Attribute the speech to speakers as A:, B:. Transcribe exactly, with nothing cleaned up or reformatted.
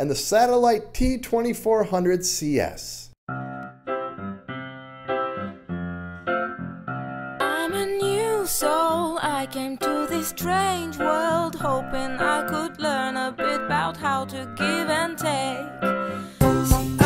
A: and the Satellite T twenty-four hundred C S.
B: I'm a new soul, I came to this strange world hoping I could learn a bit about how to give and take. See,